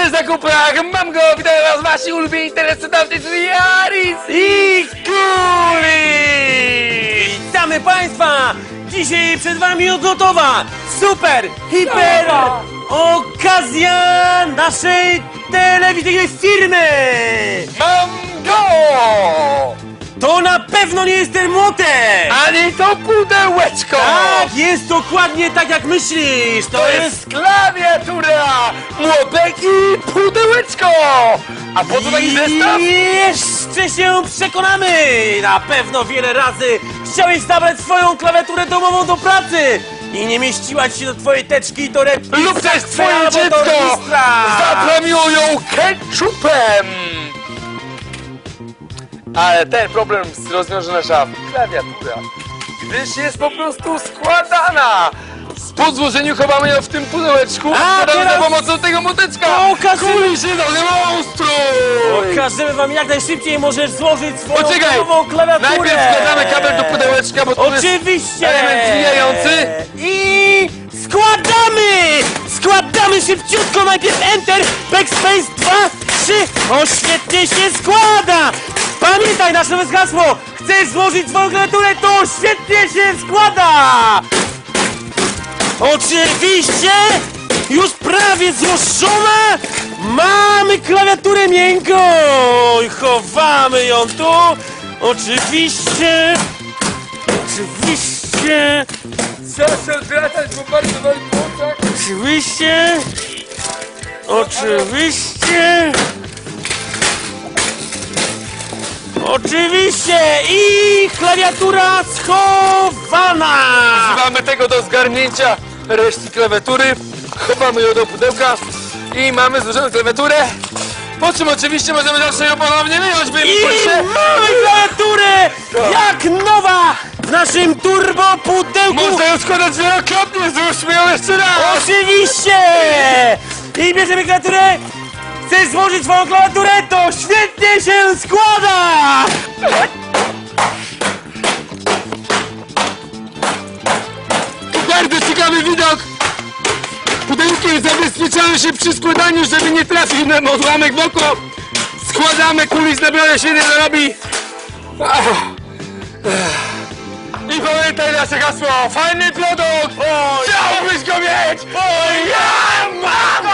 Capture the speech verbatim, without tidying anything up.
w zakupach, mam go, witam was, wasi ulubieni interesodawcy, czyli Aris i Kuli! Witamy państwa! Dzisiaj przed wami odlotowa, super, hiper okazja naszej telewizyjnej firmy! Mam go! To na pewno nie jest ten młotek! Ani to pudełeczko! Tak, jest dokładnie tak jak myślisz! To, To jest klawiatura, młotek i pudełeczko! A po co taki zestaw? I jeszcze się przekonamy! Na pewno wiele razy chciałeś zabrać swoją klawiaturę domową do pracy i nie mieściła ci się do twojej teczki i torebki. Lub też twoje albo dziecko tornistra. zaplamiło ją ketchupem! Ale ten problem rozwiąże nasza klawiatura, gdyż jest po prostu składana! Po złożeniu chowamy ją w tym pudełeczku, A, składamy teraz za pomocą tego moteczka! pokażemy- Kuli się nazywa ustrój! Pokażemy wam jak najszybciej możesz złożyć swoją Poczekaj! domową klawiaturę! Najpierw wkładamy kabel do pudełeczka, bo to jest Oczywiście! element zwijający. I składamy! Składamy szybciutko! Najpierw Enter, Backspace, dwa, trzy. O, świetnie się składa! Pamiętaj nasze nowe hasło! Chcesz złożyć swoją klawiaturę, to świetnie się składa! Oczywiście! Już prawie złożona! Mamy klawiaturę miękką! I chowamy ją tu! Oczywiście! Oczywiście! Proszę zwracać, bo bardzo wali po oczach. Oczywiście! Oczywiście! Oczywiście! I klawiatura schowana! Używamy tego do zgarnięcia resztki klawiatury, chowamy ją do pudełka i mamy złożoną klawiaturę, po czym oczywiście możemy zawsze ją ponownie wyjąć, by I proszę. mamy klawiaturę! Jak nowa! W naszym turbo pudełku! Można ją składać wielokrotnie, złóżmy ją jeszcze raz! Oczywiście! I bierzemy klawiaturę! Chcesz złożyć swoją klawiaturę? To świetnie się składa! Bardzo ciekawy widok! Pudełkiem zabezpieczamy się przy składaniu, żeby nie trafił nam odłamek w oko. Składamy, Kulis naprawdę świetnie to robi. Ach. I pamiętaj nasze hasło, fajny produkt! Chciałbyś go mieć! Bo ja mam!